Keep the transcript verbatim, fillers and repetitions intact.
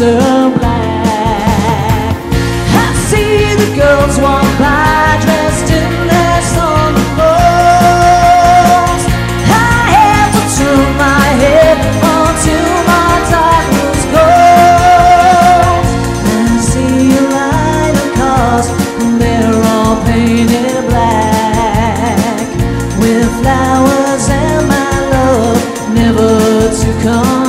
turn black. I see the girls walk by dressed in their summer clothes. I have to turn my head until my darkness goes. I see a line of cars and they're all painted black, with flowers and my love never to come.